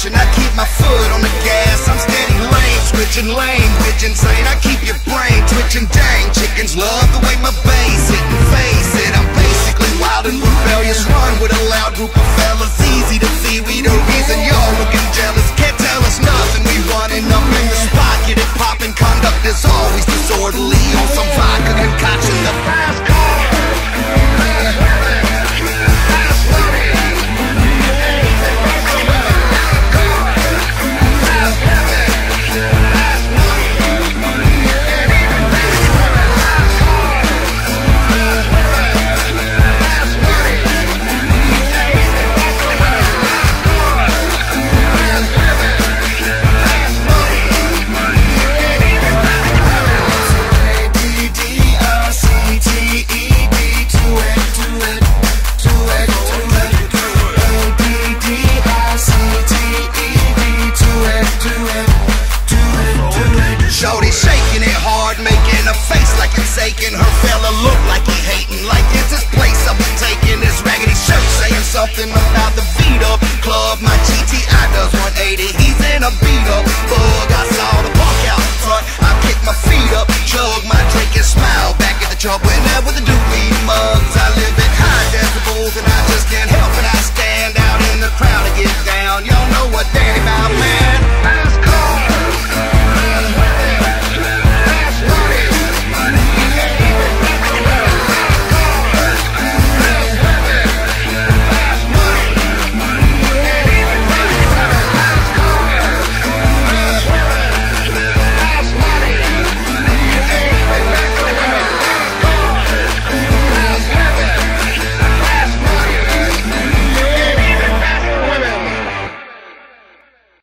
caution, I keep my foot on the gas. I'm steady lane, switching language insane. I keep your brain twitching, dang. Chickens love the way my bass hit and face it. I'm basically wild and rebellious, run with a loud group of fellas. Easy to see, we the reason y'all looking jealous. Can't tell us nothing, we running up in the spot. Get it poppin', conduct is always disorderly. On some vodka concoction, the fast car. Shorty shaking it hard, making a face like it's aching. Her fella look like he hating, like it's his place up and taking his raggedy shirt, saying something about the beat up club. My GTI does 180, he's in a beat